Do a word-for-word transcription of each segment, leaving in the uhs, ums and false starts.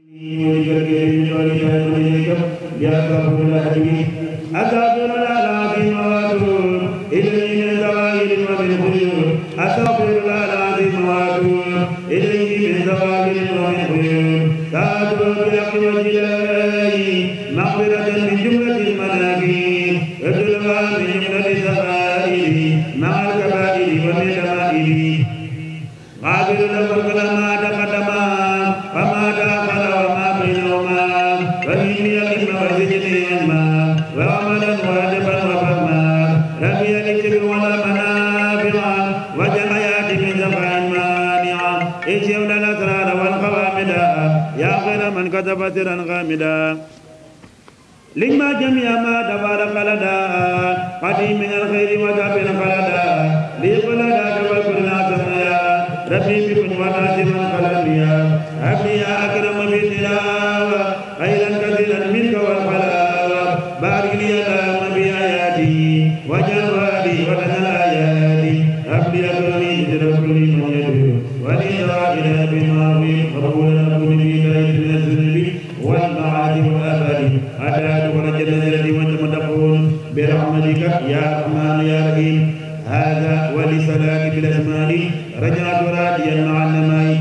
فترا غامدا لما جميع ما دبر خلدا قديم من الخير ودابر خلدا لي خلدا توكلنا سميا ربي بكن وناسما خلميا أبي يا أكرم بالتلاوة خيرا كثيرا منك والحلاوة بارك لي اللهم بآياتي وجوابي وتنال آياتي أبي أكرمي تدركني من يدعو ولي إلى بماضي قبولا كن في كيد الذنب والمعاد والآفات أدعو ونجل الذي وأنتم تقول برحمتك يا رحمن يا رحيم هذا ولسلاك بالأزمان رجعت راضيا مع النماء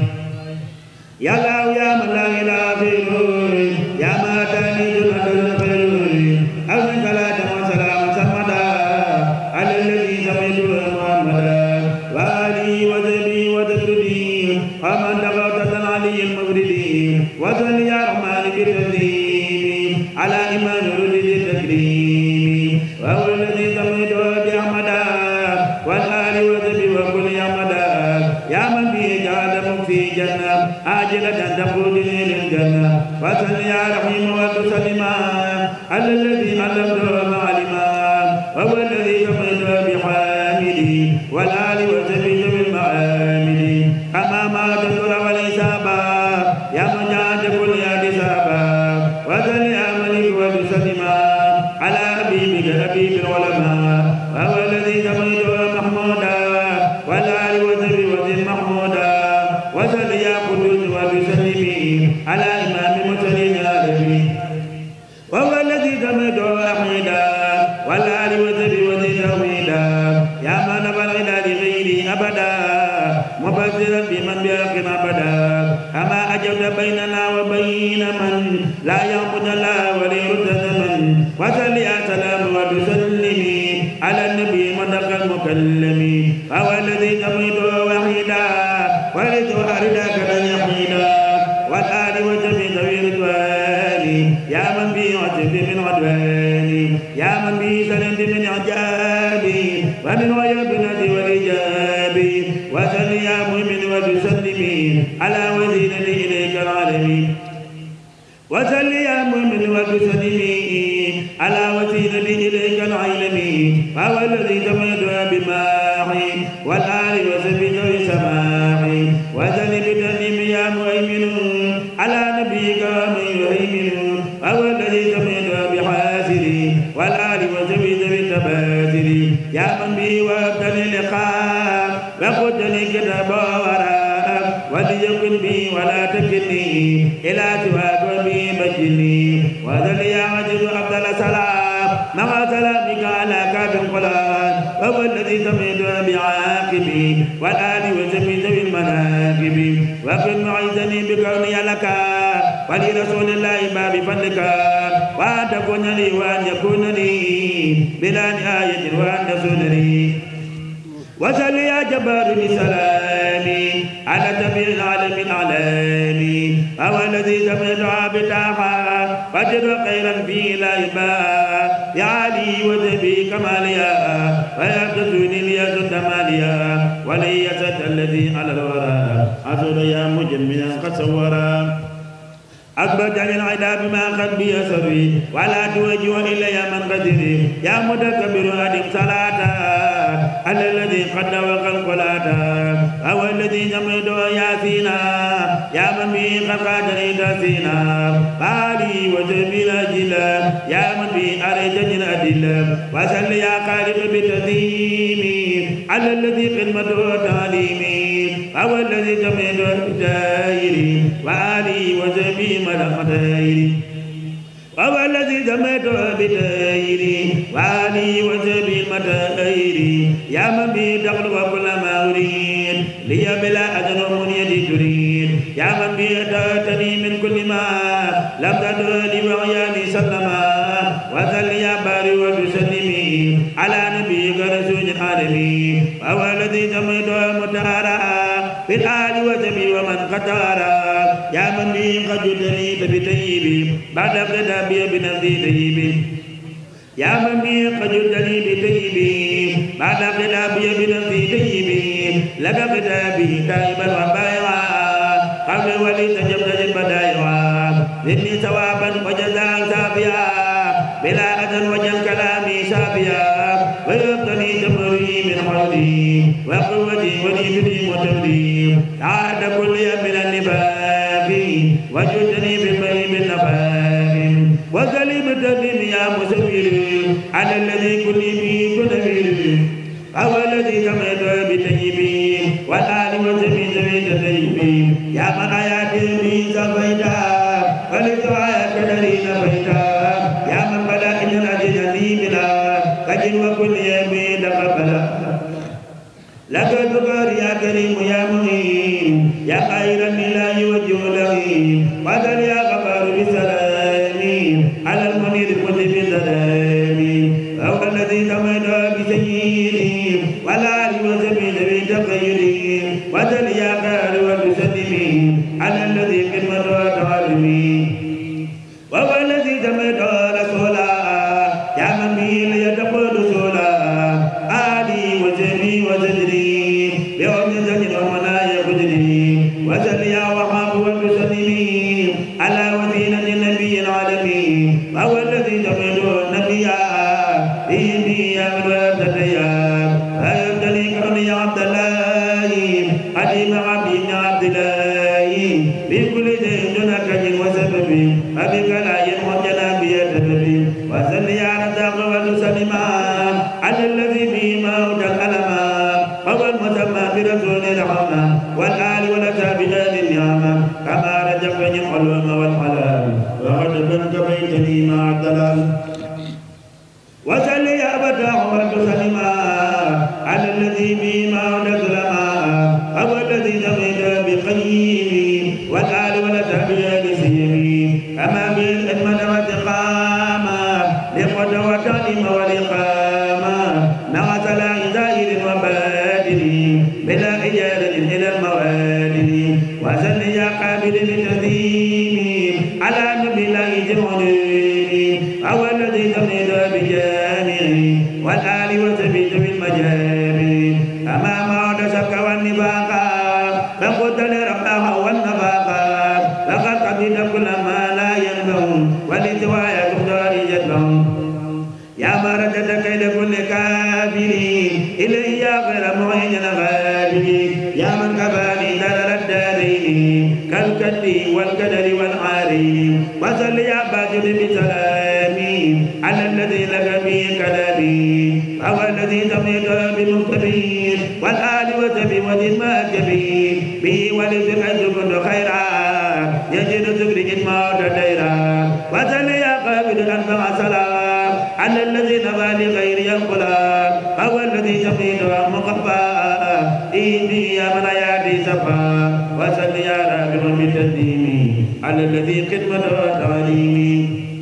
يا الله يا من لا إله غيره يا ما تاني جنة الخير أوزن صلاة وسلام سرمدا على الذي سميته محمدا وآله وصحبه وتسليم ومن تقوت علي المفردين وصل يا رحمن بالتسليم على إمام رشد التكريم وهو الذي سميته بأحمدا والآل وصحبه وكل يحمدا يا من به جعل في جنة عاجلة تقودني للجنة وصل يا رحيم وتسلم على الذي علمته معلما وهو الذي سميته بحامده والآل وصحبه بالمعامل كما ما تنظر والإسابة يا من جعل كل يدسابا وصل يا ملك وتسلم على حبيبك حبيب العلماء وهو الذي سميته محمودا والآل وصحبه وزن محمودا وصل يا قدوس وتسلم على إمام المرسلين العالمين وهو الذي سميته أحمدا والآل وصحبه وزن توحيدا يا من نبل إلى لغيره أبدا مبشرا بمن بحق أبدا كما أجبت بيننا وبين من لا يعبد الله وليرد زمن وصل يا سلام وتسلم على النبي مدق المكلم وهو الذي سميته وحيدا ولد أرداك لن يحيدا والآل وجميع ذوي الرضوان يا من به عجب من عدوان يا من به سند من عجاب ومن ويبنة والإجاب وسل يا مؤمن وتسلم على وزيرة إليك العالمين وسل يا مؤمن وتسلم على وسيلة إليك العالمين وهو الذي سميته بماحي والآل وسبي ذوي سماحي وسل بتسليم يا مؤمن على نبيك ومن يهيمن وهو الذي سميته بحاسري والآل وسبي ذوي التباسر يا من به وابتلي اللقاء وقلتني كتابا وراء وليكن بي ولا تكلني إلى سواك وبي بجني وذل يا مجد أفضل سلام مع سلامك على كاف القرآن وهو الذي سميته بعاقبي والآل وسمي ذوي المناقب وكن معيذني بكوني لك ولرسول الله ما بفضلك وأن تكون لي وأن يكون لي بلا نهاية وأن تسون لي وسل يا جبار بسلامي على جميع العالم العالمين هو الذي سمعت بتاحا فجر خيرا في العباد يا علي وذبي كماليا ويبتسوني لي ماليا ولي سد الذي على الورى أصل يا مجملا قد صورا أكبر عن العذاب ما قد بيسري ولا توجه إلا يا من قدري يا متكبر أدم صلاة على الذي قد وقع القلاة هو الذي جمد ياسينا يا من به قد قادني تسينا بالي وجبيل جلا يا من به أريد الأدلة وسل يا خالق بتسليمي على الذي خدمته تعليمي هو الذي جمد الدائري وآلي وجبيل مدمتين وهو الذي سميته بتيري وعلي وسبي المتيري يا من به تخلق كل ما أريد لي بلا أجل منيد تريد يا من به تأتني من كل ما لم تدرني وغياني سلما وصل يا باري وتسلمي على نبيك رسول العالمين وهو الذي سميته مطهرا في الآل وسبي ومن قتارا يا من به قد جدني بتيبي بعد قدابي بنفسي تيبي يا من به قد جدني بتيبي بعد قدابي بنفسي تيبي لك قدابي تائبا وبايعا قبل ولي تجبت البدايعا زدني ثوابا وجزاء سافيا بلا أذن وجل كلامي سافيا ويبتني تمري من حولي وقوتي وليدني متولي عاد كل من النباب وجدني بالبر بالنفاب وسلمت بهم يا مسوير على الذي كل به كنبير هو الذي سمعت بتيبي والآل وسمي سميت تيبي يا من آياتي به سفيتا ولسعى كدري نفيتا يا من بدا إن العزيز لي بلا كجن وكل يمين قبلا لك ذكر يا كريم يا مهين يا خير الله وجوده وذل يا غفار بسلام على المنير كل بسلام هو الذي سمد بسيدي ولا وسبيل بتقيدي وذل يا خير وتسلمي على الذي خدمة وتعلمي وهو الذي سمد رسولا يا من به ليتقول رسولا آلي وسبي وسجري بأرض زجر ومنايا خجري وسل يا وهاب وتسلمي على وسيلة النبي العالمين وهو الذي سمد النبي به يا من وابتديا فيبتلي كرم يا عبد الله قديم عبد يا عبد الله بكل شيء دونك جن وسبب أبيك لا ينوى جنابي يتنبي وسل يا رزاق وتسلما على الذي به موت الألما وهو المسمى برسول الرحمة والآل والأصحاب غير النعمة كما رزقني الحلم والحلال وقد بنت بيتني مع الدلال وسل يا أبدا وتسلما على الذي به موت الظلما وهو الذي سميت بقيم والآل والأصحاب غير سيم كما بالخدمة والإقامة لقد وتعلم والإقامة مع صلاح ظاهر وباطن بلا إجارة إلى الموالد وسل يا قابل للتسليم على نبي الله جمعين هو الذي سميت بجامع والآل وسبيت بالمجامع أما موت شك والنفاق فقلت لربها والنفاق لقد قبلت كل ما لا ينفع ولسواي تقدر جدهم يا مردد كيد كل كافر إلي يا غير معين غالب يا من كفاني دلل الدارين كالكد والكدر والعارين وصل يا باجد بسلامي على الذي لك به كلامي وهو الذي سميت بمكتبين والآل وسبي وذي المكتبين به ولسمعت كنت خيرا يجد سكر الموت ديرا وصل يا قابل أنفع سلام على الذي نبى لغير القلاب هو الذي سميت مقفى إيدي يا من يأتي سفا وصل يا رابع بتسليمي على الذي خدمة وتعليمي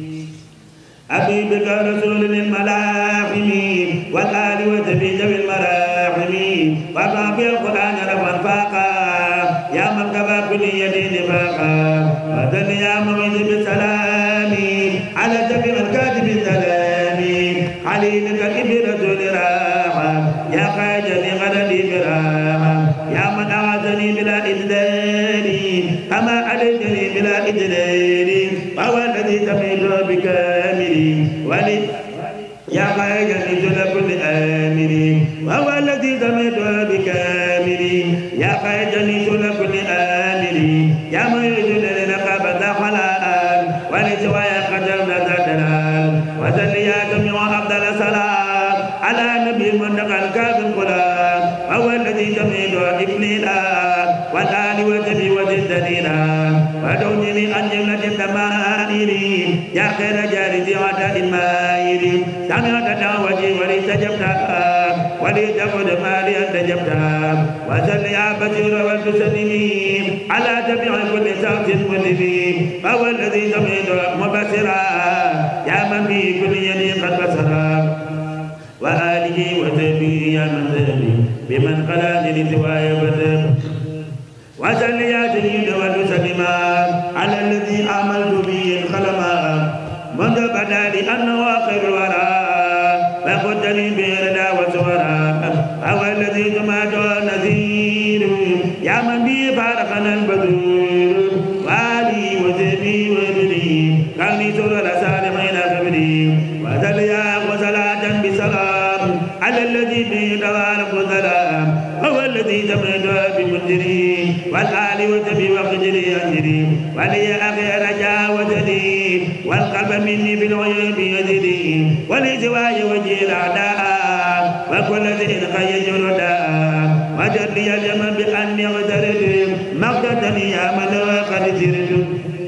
حبيبك رسول للملاحم والآل وسبي ذوي المراحم وقع في القرآن رفعا فاقا يا من كفى كل يد نفاقا وذل يا مغيث بالسلام على جميع الكاتب السلام خليلك ابن رسول راحة يا خاجني غدني براحة يا من أعزني بلا إذلال كما أديتني بلا إذلال وهو الذي سميت بكامل ولي يا خاجني جل كل آمن وهو الذي سميت بكامل يا خاجني جل كل آمن يا من يجل لنقابة حلال ولسوايا قدر ذا دلال وسل يا جميع أفضل صلاة على نبي المنتقى الكاظم القرآن وهو الذي سميت إكليلا والآل وسبي وذي الدليلا ودونني عن جملة الدمائر يا خير جاري وعد المائر سمعت دعوتي ولستجبتها ولتقد مالي أنتجبتها وسل يا بشير والتسلمين على تبع كل شخص مسلم فهو الذي سمعت مبصرا يا من في كل يد قد بصرا وآله وصحبه يا من ذهبي بمن خلاني لسواي وذهب وسل يا سيد وتسلم على الذي عملت به الخلما منذ بدا لي أنه آخر الورى فقدني بردا وسورا هو الذي جمعت نذير يا من بي فارقنا البدور وآلي وزبي وابني كوني سرر صالحين قبلي وسل يا وصلاة بسلام على الذي به توارق السلام هو الذي جمعت بمنذري والآل وزبي وقدري أجري ولي أخي رجاء وزدي والقلب مني بالعيوب يزدي ولسواي وجه الأعداء وكل ذي خير رداء وجد لي اليمن بأني اغترت مقتتني يا من وقد سرت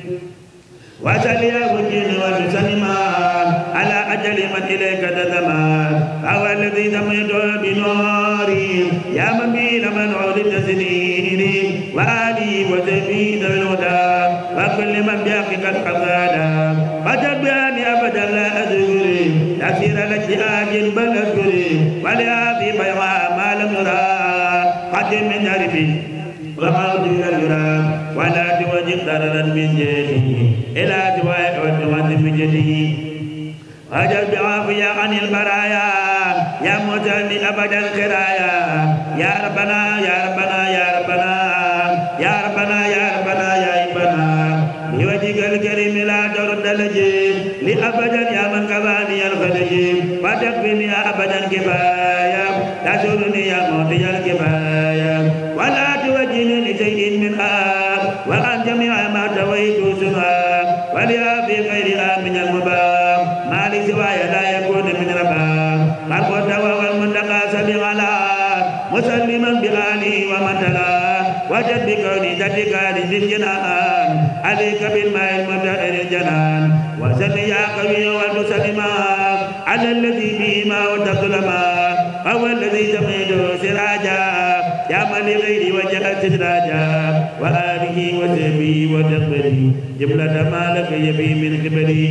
وسل يا وجه وتسلما على أجل من إليك تزمان هو الذي سميت بنوري يا من بي لمن عودت سنيني وآلي وزبي ذوي الهدى وكل من بحقك الحسادا فتبعني أبدا لا أذكري تسير لك آج بل أذكري ولأبي بيضاء ما لم يرى قدم من عرفي وموت الجرى ولا توجد ضررا من جهتي إلى سواء وتوت من جهتي أجل بعافية عن البرايا يا متني أبدا الخرايا يا ربنا يا ربنا يا ربنا يا ربنا يا ربنا يا ربنا بوجهك الكريم لا ترد الجيل لأبدا يا من كفاني الخليل وتكفني أبدا كفاية تسرني يا موتي الكفاية ولا توجهني لشيء منها وعن جميع ما تويت سنها ولأبي غيرها من المباح ما لي سواي لا يكون من ربا قد قد والمنتقى سبغلا مسلما بآله ومن تلا وجد بكوني تدكال في الجنان عليك بالماء المطهر الجنان وسل يا قوي والمسلما على الذي به ما وتظلما هو الذي سميته سراجا يا من لغيري وجهت سراجا وآله وسبي وتقبلي جملة ما لك يبي من قبلي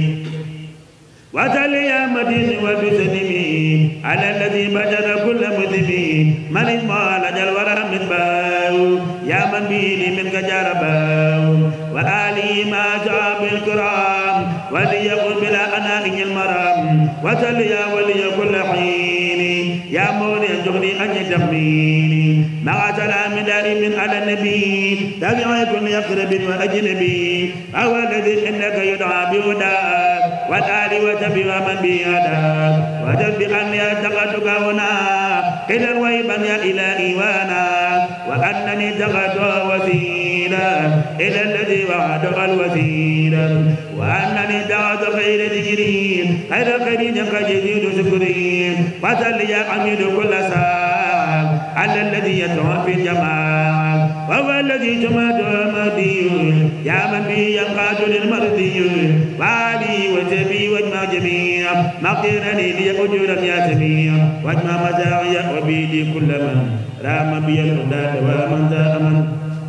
وسل يا مدين وتسلمي على الذي بدل كل مسلم من اسمه لجل ورحم باو يا من بيني منك جرباو وآلي ما شعب الكرام وليكن بلا أناء المرام وسل يا ولي كل حين يا مولي جغني أن تقبيني مع سلام دائم على النبي تبع كل يقرب وأجنبي هو الذي إنك يدعى بهدى والآل وتبع من بهدى وتبع أن يتقدك هنا إلى ويبا يا إلهي وانا وأنني تقدت وسيلا إلى الذي وعدك الوسيلا وأنني دعوت خير ذكري خير خير قد يزيد شكري فصل يا حميد كل ساعة على الذي يدعو في الجماعة وهو الذي جمعت مهدي يا من به ينقاد للمرضي وعلي وجبي واجمع جميع مغفرني لي أجورا يا سميع واجمع مزاعي وبيدي كل من رام بي الهدى ومن ذا أمن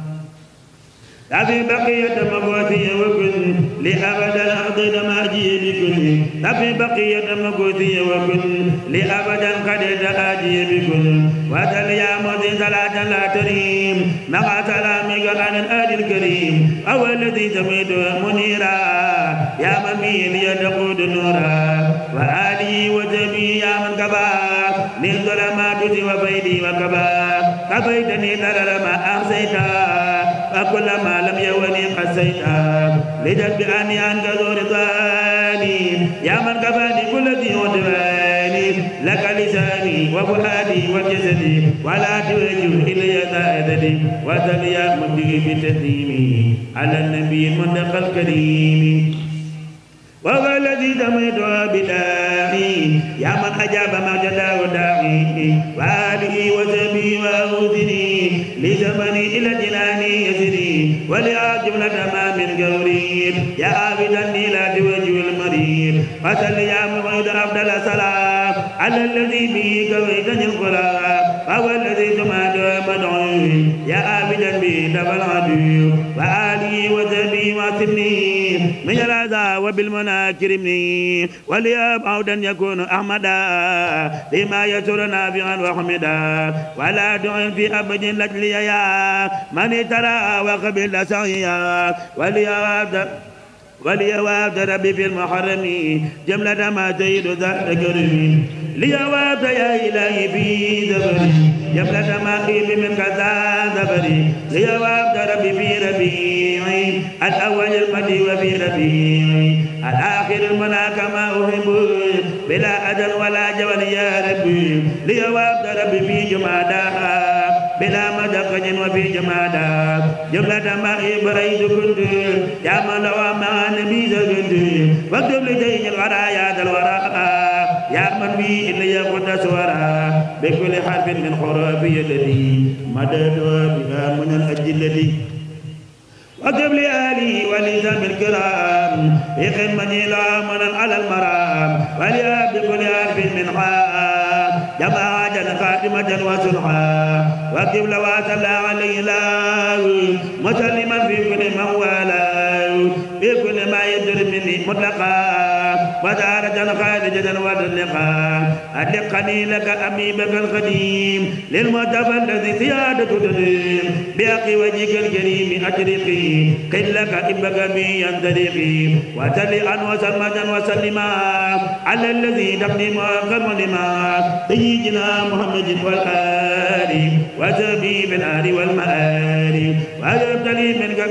تفي بقية مقوتي وكن لأبد الأرض ما أجي بكن تفي بقية مقوتي وكن لأبد قد أجي بكن وتل يا مذي صلاة لا تريم مع سلامك عن الآل الكريم أو الذي سميت منيرا يا من به ليتقود نورا وآلي وجبي يا من كبا للظلمات وبيدي وكبا كبيتني ضرر ما أحسيتا وكل ما لم يوني قسيتا لجد بأني عنك ذو رضاني يا من كفاني كل ذي عدواني لك لساني وفؤادي وجسدي ولا توجه إلي زائدني وذل يا مبدي بتسليمي على النبي المنتقى الكريم وهو الذي سميت بداعي يا من أجاب ما جداه داعي وآله وسبي وأوزني لزمني إلى جناني يسري وليا جملة ما من قولي يا عابدا لا توجه المريض فصل يا موعد أفضل سلام على الذي به قويتني القرآن وهو الذي تماد مدعوه يا عابدا به دفع العدو وآلي وزبي واسمني من الأذى وبالمنى كرمني وليا بعودا يكون أحمدا لما يسر نافعا وحمدا ولا دع في أبد لجلي يا من ترى وقبل سعيا وليا وليواب ربي في المحرم جملة ما تيد ذات كرمي ليواب يا إلهي في زبري جملة ما قيب من كذا زبري ليواب ربي في ربيعي الأول المدي وفي ربيعي الآخر المنى كما أحب بلا أدل ولا جول يا ربي ليواب ربي في جمادها بلا مدقج وفي جمادا جملة ما إبريد كنت يا من لو ما نبي زكنت واكتب لدين الغرايا الوراء يا من بي إلا يقود سورا بكل حرف من حروف يدي مدد بها من الأجل واكتب لآلي ولزام الكرام بخدمة لا من على المرام وليا بكل حرف من حام جماعة خاتمة وسلحا واكتب لوات الله عليه الله مسلما في كل ما والاه بكل ما يدر مني مطلقا وزارة خارجة وطلقا أدلقني لك أميبك القديم للمتفى الذي سيادة تدريم بأقي وجهك الكريم أشرقي قل لك إبك بي ينطلقي وسل عن وسلمة وسلما على الذي تقدم أكرم لما سيدنا محمد والآل وسبي بالآل والمآل ويبتلي منك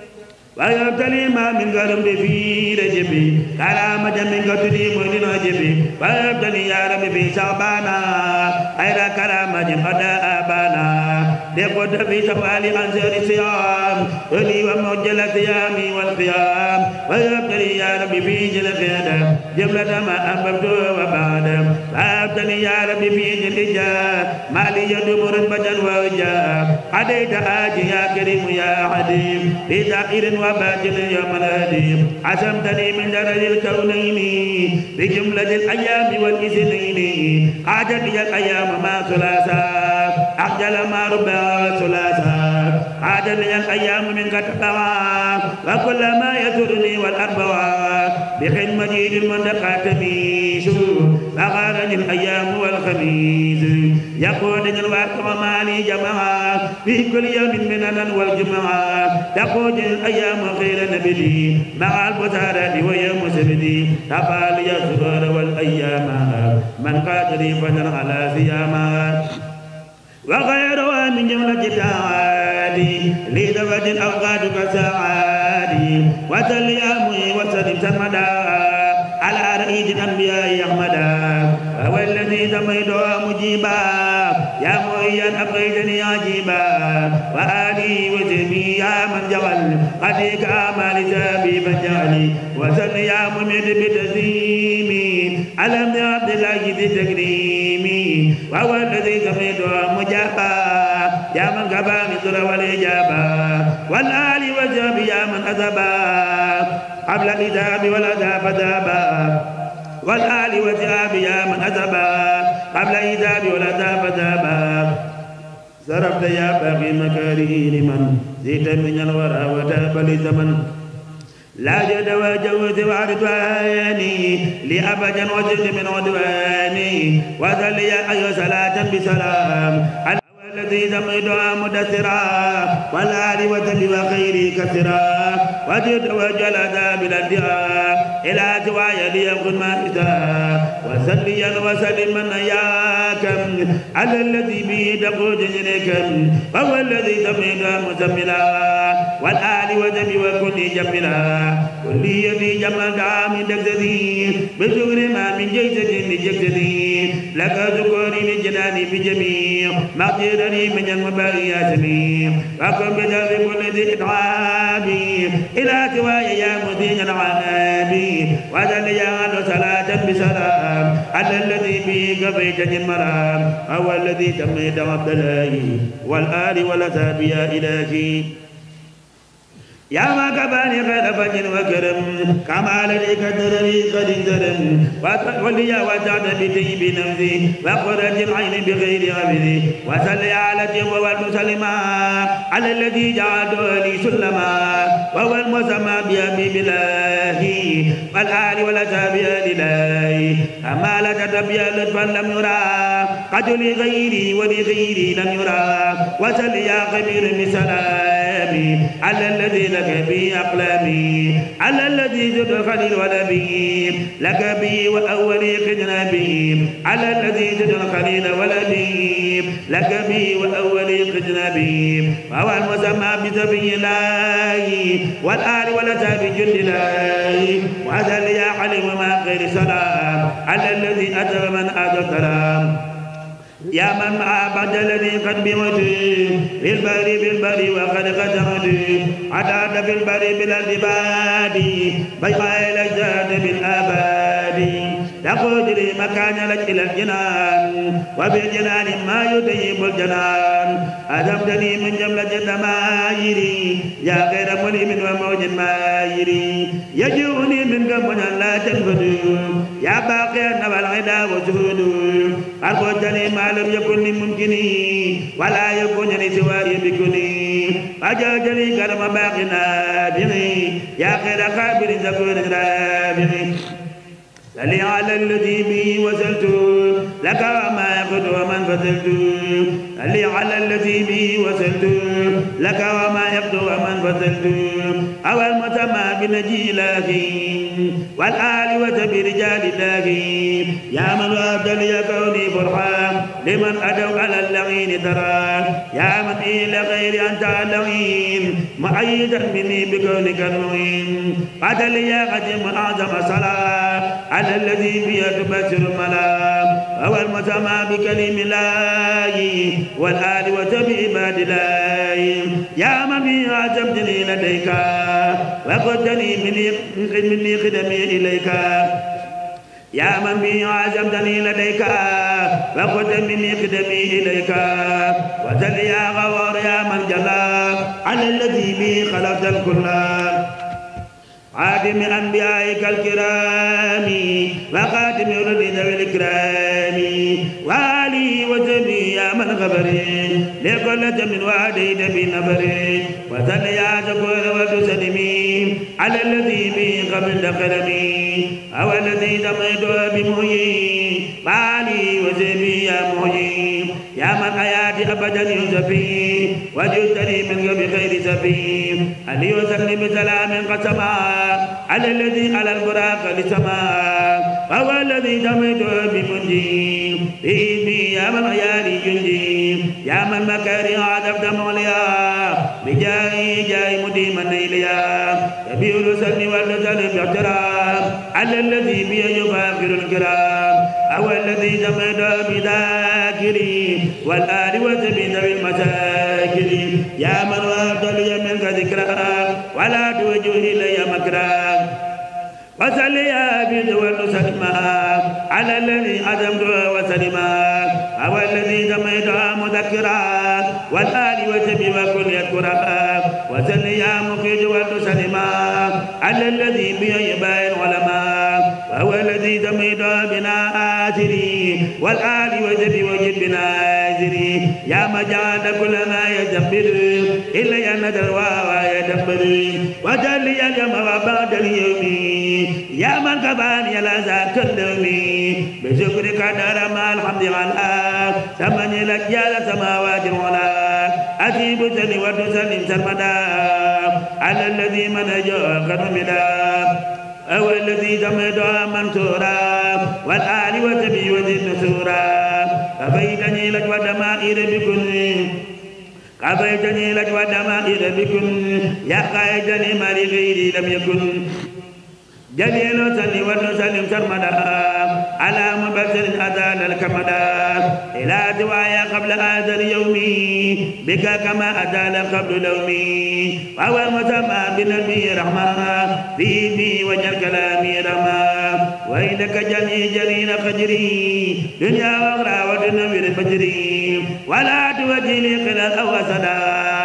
ويبتلي ما من قلب في رجبي كلامة منك تديم لنجبي ويبتلي يا ربي في شعبانا خير كرامة قد آبانا لقد في سفال أنزل الصيام ولي ومجل الصيام والقيام ويبتلي يا ربي في جل خيادة جملة ما أحببت وبعد ويبتلي يا ربي في جل إجا ما لي يدوم رتبة وجا حديت آجي يا كريم يا حديم لدائر وباطل يوم الهديم عزمتني من درج الكونين بجملة الأيام والإسنين عادت لي الأيام ما ثلاثة أخجل ما ربع ثلاثة عادت لي الأيام من كتبها وكل ما يسرني والأربعة بخدمة المنطقة تميش فغارني الأيام والخميس يقودني الوقت ومالي جمعا في كل يوم مننا والجمعة تقود الأيام خير نبدي مع البشارة ويوم سبدي تفعل يا السرور والأيام من قادر فجر على صياما وغيرها من جملة التعالي لدفة أوقاتك سعادي وسل يا مي وسلم سمدا على رئيس الأنبياء أحمدا وهو الذي سميته مجيبا يا مؤيا أبقيتني عجيبا وآلي وسبي يا من جعل قديك آمال سابي فجعلي وسل يا مميت بتسليمي ألم يا عبد الله ذي تكريمي وهو الذي سميته مجابا يا من كفى مثل والإجابة والآل وسبي يا من أذبا قبل الإذاب والأذاب ذابا والآل وسبي يا من أذبا قبل الإذاب والأذاب ذابا سرفت يا باقي مكاره لمن زيت من الورى وتاب لزمن لا جد وجوز وعدواني لأبدا وزد من عدواني وذل يا أيها صلاة بسلام الذي سميتها مدثرا والآل وسبي وخيري كثرا وجد وجل ذا بالادعاء إلى سواي ليكن مائزا وسليا وسلما ياكم على الذي به تقود جنكم فهو الذي سميتها مسملا والآل وسبي وكل جملا كل يدي جمل دعام دكتدي بشكر ما من جيسة لجكتدي لك ذكوري لجناني بجميع مغفرني من المباريات لي وكن بذنب كل ذي إتعابي إلى سواي يا مدين العابي وذل يا صلاة بسلام على الذي به قبيتني المرام هو الذي تميت عبد الله والآل والأصحاب يا إلهي يا ما كباني غير فجر وكرم كما لديك درري قد انترم وليا وجعت بطيب نفسي وقرة العين بغير عبدي وصل على الجب والمسلمة على الذي جعلته لي سلما وهو المسمى بأبي الله والآل والأصحاب لله أما لك تبيا لطفا لم يرى قد لغيري ولغيري لم يرى وصل يا خبير بسلامي على الذي لك بي أقلامي على الذي جد خليل ولبي لك بي وأولي قدنا بي على الذي جد خليل ولبي لك بي وأولي قدنا بي وهو المسمى بسبي الله والآل والأصحاب جند الله وهذا يا حليم ما خير سلام على الذي أتى من أتى السلام يا من عبد الذي قد بموتي في البر بالبر وقد قدمتي عداد في البر بالالباد بيقى الأجداد بالآباد تقود لي مكان لك إلى الجنان وبالجنان ما يطيب الجنان أذبتني من جملة الدمائر يا غير مليم وموج مائر يجوني منك من لا تنفد يا باقي النبى الغدا وسود أرقدني ما لم يكن ممكني ولا يكون لسواري بكني أجاجني كرم باقي نابغي يا خير خابر زكور رابغي صل على الذي به وسلت لك وما يقود ومن فتلت صل على الذي به وسلت لك وما يقود ومن فتلت أو المسمى بنجي لاهي والآل وتبي رجال الله يا من وابد لي كوني فرحا لمن أدوا على اللعين ترى يا من إلى غير أنت اللعين مؤيدا مني بكونك المعين قتل يا قديم أعظم صلاة على الذي بيه تبشر الملام هو المسمى بكلم الله والآل وتبي عباد الله يا من بي عجبتني لديك وقدني مني خدمي إليك يا من بي عزمتني لديك وقد مني قدمي إليك وزل يا غوار يا من جلا على الذي بي خلقت الكل عادم أنبيائك الكرام وخاتم رد ذوي الإكرام وعلي وجبي يا من غبري لكل من وعديت بنبري وزل يا شكور وتسلمي على الذي به قبل قلمي أو الذي دميت بمحيي وعلي وجبي يا محيي يا من حياتي أبدا يوسفي وجدتني منك بخير سفي علي وسلم بسلام قسما على الذي على البراق لسما وهو الذي دميت بمنجي بإذني يا من حياتي جندي يا من مكاري عذبت موليا بجاهي جاي مديما إليا كبير سلم والسلم باحترام على الذي بي يفاخر الكرام أو الذي دميت بذاكري والآل وسبيل بالمساكن يا من وهبت لي منك ذكرى ولا توجه إلي مكرا وصل يا عبد والسلما على الذي عزمت وسلما أو الذي دميت مذكرا والآل وسبي وكل يذكرا وصل يا مخرج والسلما على الذي بيباء العلماء وهو الذي دميت بنا آثري والآل وسبي وجد بنا آثري يا مجال كل ما يدبر إلا يندر ويدبر وجل يا جمع بعد اليوم يا من كباني لا ذاك الدومي بشكرك دار ما الحمد لله ثمن لك يا سماوات ولا أجيب سلي وتسلم سرمدا على الذي من أجوا قدمدا أو الذي دمد منصورا والآل وتبي وزد نسورا كفيتني لك ودمائر بكل كفيتني لك ودمائر بكل يا قائدني ما لغيري لم يكن جليل سلي وسلم سرمدا على مبشر أزال الكمدا إلى دوايا قبل هذا اليوم بك كما أزال قبل لومي وهو المسمى بالنبي رحمة في بي وجل كلامي رحمة وإنك جلي جليل خجري دنيا وأخرى وتنوير فجري ولا توجه لي خلال أو سلام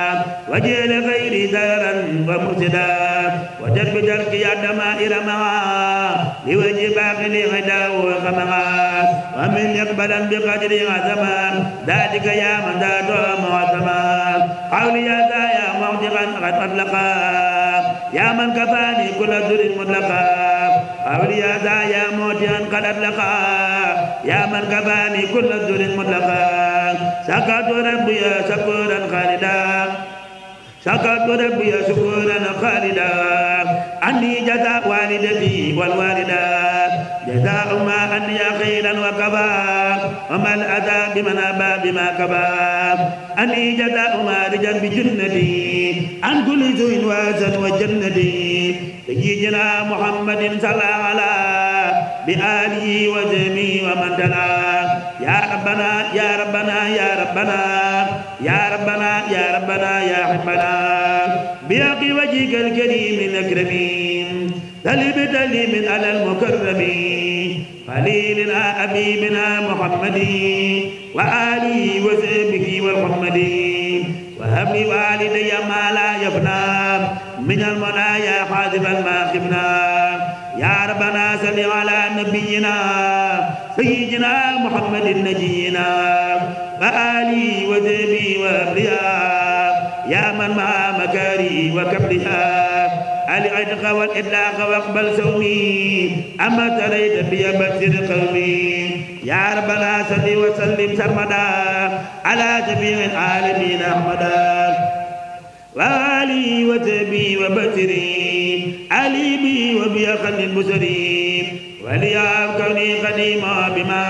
وجعل غيري دارا ومرشدا وجد بترك الدمائر معا لوجه باقي غدا وخمعا ومن يقبلا بقدر عزما ذلك يا من ذات معظما قولي يا ذا يا موجبا قد اطلقا يا من كفاني كل در مطلقا قولي يا ذا يا موجبا قد اطلقا يا من كفاني كل در مطلقا سكت ربي شكورا خالدا سكت ربي شكورا خالدا أني جزاء والدتي والوالدا جزاء ما أني خيرا وكفى وما الأذى بمن أبى بما كفى أني جزاء ما رجا بجنتي عن كل سوء واسد وجنتي سيدنا محمد صلى على بآله وجميع ومن تلا يا ربنا يا ربنا يا ربنا يا ربنا يا ربنا يا حبنا بيقي وجهك الكريم الأكرمين تلي بتلي من على المكرمين خليلنا حبيبنا محمد وآله وصحبه والحمد وهب لي والدي ما لا يفنى من المنايا حاذفا ما خفنا يا ربنا صل على نبينا سيدنا محمد نجينا وآله وصحبه وأبرياء يا من مع مكاري وكبرها العتق والإطلاق واقبل سومي أما تريد بي بشر قومي يا ربنا صل وسلم سرمدا على جميع العالمين أحمدا وآلي وتبي وبشري علي بي وبي خل البشري وليا كوني قديما بما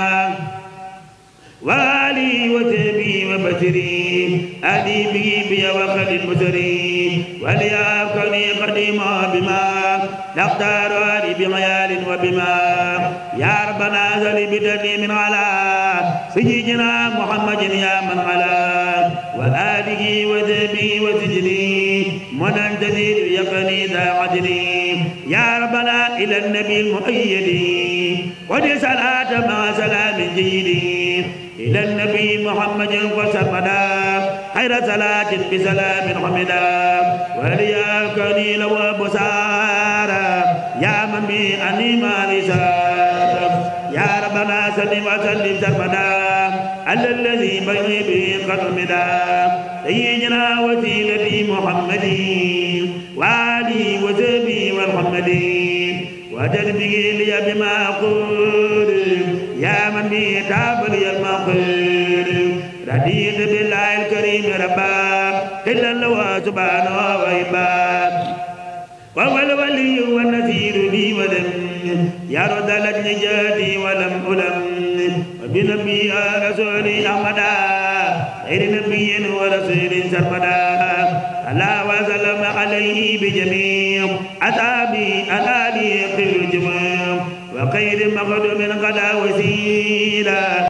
وآلي وتبي وبشري علي بي بي وخل البشري وليا كوني قديما بما نختار علي بغيال وبما يا ربنا زل بدني من على سيدنا محمد يا من على وآله وذبي وسجني منن تزيد يقني ذا عدلي يا ربنا إلى النبي المؤيد ودي صلاة مع سلام جيد إلى النبي محمد وسمدا خير صلاة بسلام حمدا وليا كنيل وبسارا يا من بي أني مالسا يا ربنا سلم وسلم سرمدا على الذي بين به قدمدا سيدنا وسيلتي محمد وعلي وزبي والحمد وجد به لي بما أقول يا من بي تاب لي المقول رديت بالله الكريم ربا إلا الله سبحانه وعباد وهو الولي والنذير لي ولم يرد النجاتي ولم ألم وبنبي رسولي أحمدا غير نبي ورسول سرمدا ألا وسلم عليه بجميع أصحابي الآلي خير الجميع وخير مخدوم قد وسيلا